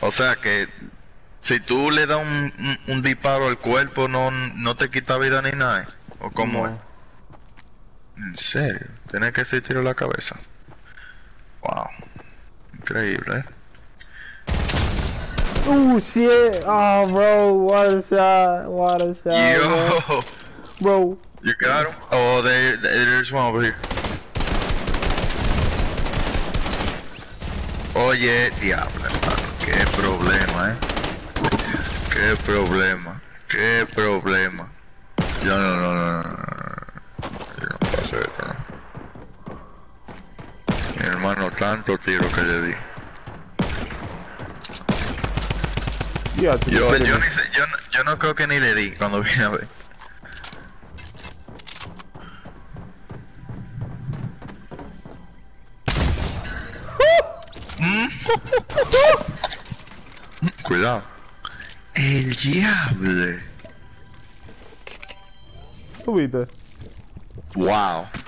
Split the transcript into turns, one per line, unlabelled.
O sea que si tú le das un disparo al cuerpo, no te quita vida ni nada. ¿O cómo es?
No.
¿En serio? Tiene que ser tiro a la cabeza. Wow. Increíble, ¿eh?
Shit! Oh, bro, what a shot! What a shot,
Yo!
bro.
You got him? Oh, there's one over here. Oye, diablo, hermano. Qué problema, Qué problema. Qué problema. Yo no. Yo no pasé esto, ¿no? Mi hermano, tanto tiro que le di.
You have to be kidding
Yo
me.
ni sé, yo no creo que ni le di cuando vine a ver. Cuidado. El diablo.
¿Tú viste?
Wow.